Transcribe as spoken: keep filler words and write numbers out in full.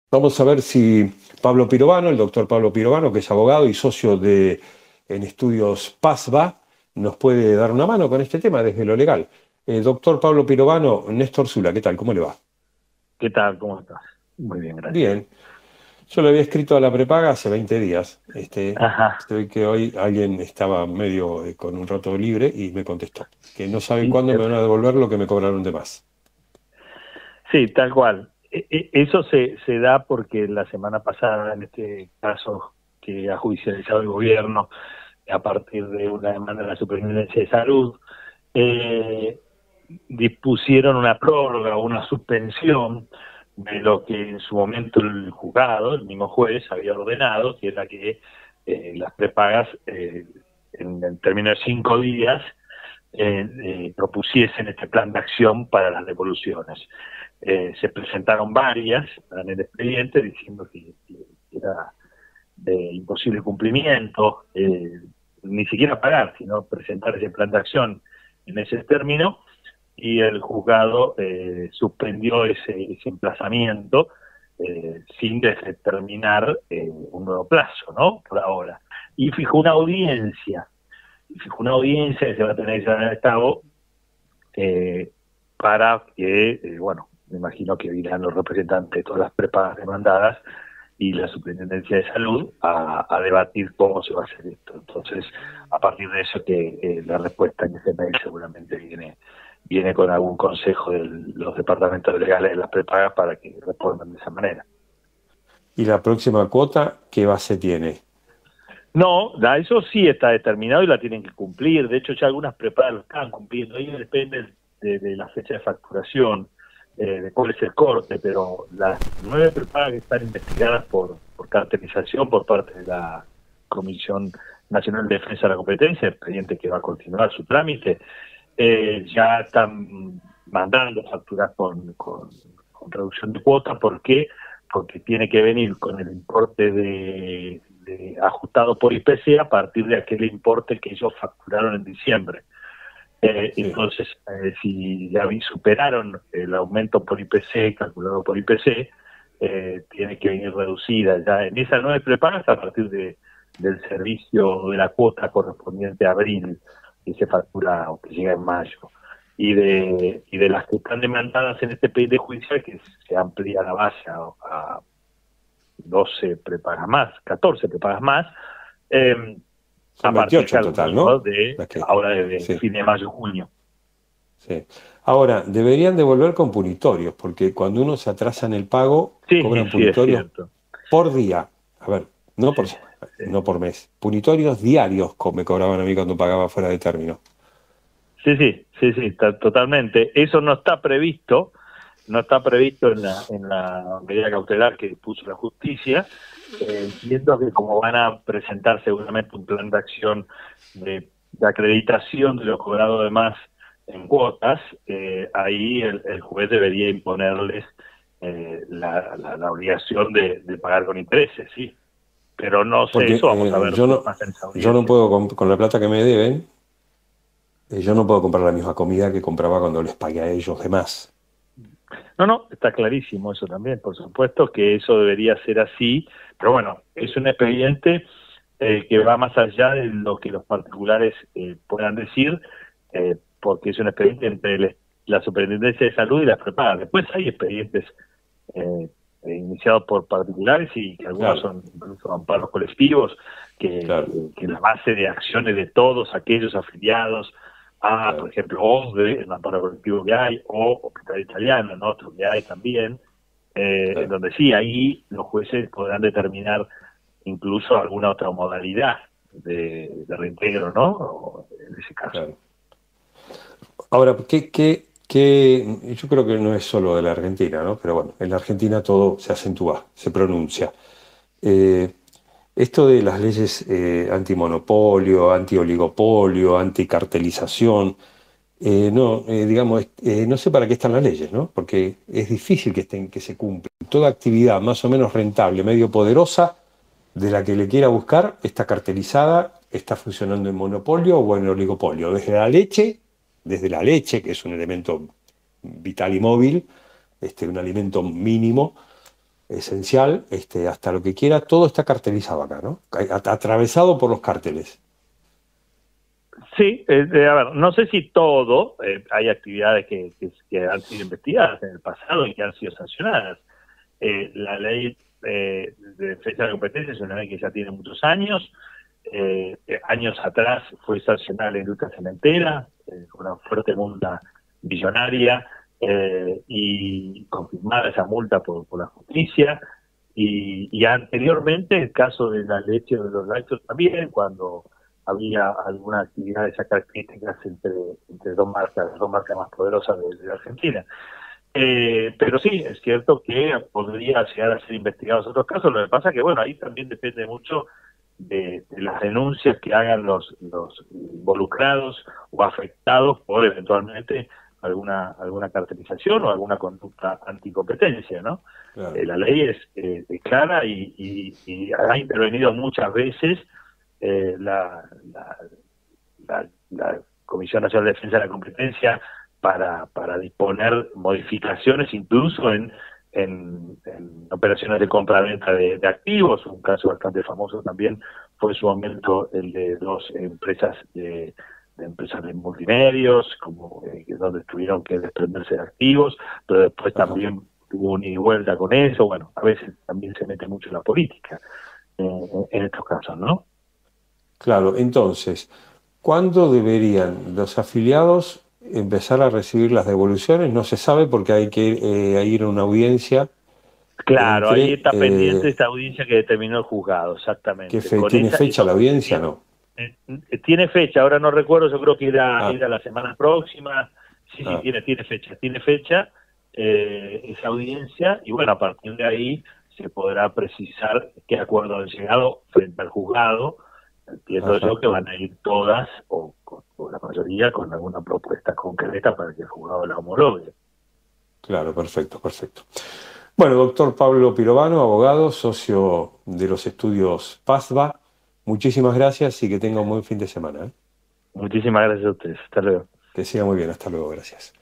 Vamos a ver si Pablo Pirovano, el doctor Pablo Pirovano, que es abogado y socio de en estudios PASVA, nos puede dar una mano con este tema desde lo legal. Eh, doctor Pablo Pirovano, Néstor Zula, ¿qué tal? ¿Cómo le va? ¿Qué tal? ¿Cómo estás? Muy bien, gracias. Bien. Yo le había escrito a la prepaga hace veinte días. Este, Ajá, estoy que hoy alguien estaba medio eh, con un rato libre y me contestó que no saben sí, cuándo me eh, van a devolver lo que me cobraron de más. sí, tal cual. E- e- Eso se, se da porque la semana pasada, en este caso que ha judicializado el gobierno a partir de una demanda de la Superintendencia de Salud, eh, dispusieron una prórroga o una suspensión de lo que en su momento el juzgado, el mismo juez, había ordenado, que era que eh, las prepagas eh, en el término de cinco días eh, eh, propusiesen este plan de acción para las devoluciones. Eh, se presentaron varias en el expediente diciendo que, que era de imposible cumplimiento, eh, ni siquiera pagar, sino presentar ese plan de acción en ese término, y el juzgado eh, suspendió ese, ese emplazamiento eh, sin determinar eh, un nuevo plazo, ¿no? Por ahora. Y fijó una audiencia, y fijó una audiencia que se va a tener que llevar a cabo eh, para que, eh, bueno, me imagino que irán los representantes de todas las prepagas demandadas y la Superintendencia de Salud a, a debatir cómo se va a hacer esto. Entonces, a partir de eso que eh, la respuesta en ese mail seguramente viene viene con algún consejo de los departamentos legales de las prepagas para que respondan de esa manera. ¿Y la próxima cuota qué base tiene? No, da, eso sí está determinado y la tienen que cumplir. De hecho, ya algunas prepagas lo están cumpliendo. Ahí depende de, de la fecha de facturación, eh, de cuál es el corte, pero las nueve prepagas que están investigadas por, por cartelización por parte de la Comisión Nacional de Defensa de la Competencia, expediente que va a continuar su trámite, eh, ya están mandando facturas con, con, con reducción de cuota. ¿Por qué? Porque tiene que venir con el importe de, de ajustado por I P C a partir de aquel importe que ellos facturaron en diciembre. Eh, Sí. entonces, eh, si ya superaron el aumento por I P C, calculado por I P C, eh, tiene que venir reducida ya en esas nueve prepagas a partir de, del servicio de la cuota correspondiente a abril, que se factura o que llega en mayo. Y de, y de las que están demandadas en este expediente judicial, que se amplía la base a, a doce prepagas más, catorce prepagas más, eh, Son a partir, veintiocho en calculo total, yo, ¿no? de Las que, ahora de, de sí, fin de mayo, junio. sí. Ahora, deberían devolver con punitorios, porque cuando uno se atrasa en el pago, Sí, cobran sí, es punitorios cierto. por día. A ver, no Sí, por semana, sí. no por mes. Punitorios diarios co- me cobraban a mí cuando pagaba fuera de término. Sí, sí, sí, sí, está, totalmente. Eso no está previsto, no está previsto en la, en la medida cautelar que dispuso la justicia. Eh, entiendo que como van a presentar seguramente un plan de acción de, de acreditación de lo cobrado de más en cuotas, eh, ahí el, el juez debería imponerles eh, la, la, la obligación de, de pagar con intereses, sí. Pero no sé, Porque eso vamos a eh, ver yo qué no, pasa en esa yo no audiencia. puedo, con, con la plata que me deben, eh, yo no puedo comprar la misma comida que compraba cuando les pagué a ellos de más. No, no, está clarísimo eso también, por supuesto que eso debería ser así, pero bueno, es un expediente eh, que va más allá de lo que los particulares eh, puedan decir, eh, porque es un expediente entre el- la Superintendencia de Salud y las prepagas. Después hay expedientes eh, eh, iniciados por particulares y que algunos Claro, son incluso amparos colectivos, que, claro, que, que la base de acciones de todos aquellos afiliados a, por claro. ejemplo, OSDE, el amparo colectivo que hay, o Hospital Italiano, en otro que hay también, eh, en Claro, donde sí, ahí los jueces podrán determinar incluso alguna otra modalidad de, de reintegro, ¿no? O en ese caso. claro. Ahora, ¿qué, qué, qué- yo creo que no es solo de la Argentina, ¿no? Pero bueno, en la Argentina todo se acentúa, se pronuncia. Eh, Esto de las leyes eh, antimonopolio, antioligopolio, anticartelización, eh, no, eh, digamos, eh, no sé para qué están las leyes, ¿no? Porque es difícil que estén, que se cumplan. Toda actividad más o menos rentable, medio poderosa, de la que le quiera buscar, está cartelizada, está funcionando en monopolio o en oligopolio. Desde la leche, desde la leche, que es un elemento vital y móvil, este, un alimento mínimo, esencial, este, hasta lo que quiera, todo está cartelizado acá, ¿no? Atravesado por los cárteles. Sí, eh, eh, a ver, no sé si todo, eh, hay actividades que, que, que han sido investigadas en el pasado y que han sido sancionadas. Eh, la ley eh, de defensa de la competencia es una ley que ya tiene muchos años. Eh, eh, años atrás fue sancionada la industria cementera, eh, con una fuerte multa billonaria eh, y confirmada esa multa por, por la justicia. Y, y anteriormente el caso de la leche o de los lácteos también, cuando había alguna actividad de esas características entre, entre dos marcas, dos marcas más poderosas de, de Argentina. Eh, pero sí, es cierto que podría llegar a ser investigados otros casos. Lo que pasa es que, bueno, ahí también depende mucho de, de las denuncias que hagan los, los involucrados o afectados por eventualmente alguna alguna cartelización o alguna conducta anticompetencia, ¿no? Claro. Eh, la ley es, eh, es clara y, y, y ha intervenido muchas veces eh, la, la, la, la Comisión Nacional de Defensa de la Competencia para, para disponer modificaciones incluso en, en, en operaciones de compra-venta de, de activos. Un caso bastante famoso también fue en su momento el de dos empresas de, de empresas de multimedios, como eh, donde tuvieron que desprenderse de activos, pero después Ajá. también tuvo un ida y vuelta con eso. Bueno, a veces también se mete mucho en la política eh, en estos casos, ¿no? Claro, entonces, ¿cuándo deberían los afiliados empezar a recibir las devoluciones? No se sabe porque hay que eh, ir a una audiencia Claro, ahí entre... está pendiente Eh, esta audiencia que determinó el juzgado, ¿qué exactamente. fe- Con ¿Tiene esa, fecha la eso audiencia? tiene, No. eh, tiene fecha, ahora no recuerdo, yo creo que era, Ah, era la semana próxima. Sí, sí, ah, tiene, tiene fecha, tiene fecha eh, esa audiencia, y bueno, a partir de ahí se podrá precisar qué acuerdo han llegado frente al juzgado. Entiendo ajá. yo que van a ir todas, o, o la mayoría, con alguna propuesta concreta para que el juzgado la homologue. Claro, perfecto, perfecto. Bueno, doctor Pablo Pirovano, abogado, socio de los estudios PASVA, muchísimas gracias y que tenga un buen fin de semana, ¿eh? Muchísimas gracias a ustedes. Hasta luego. Que siga muy bien, hasta luego, gracias.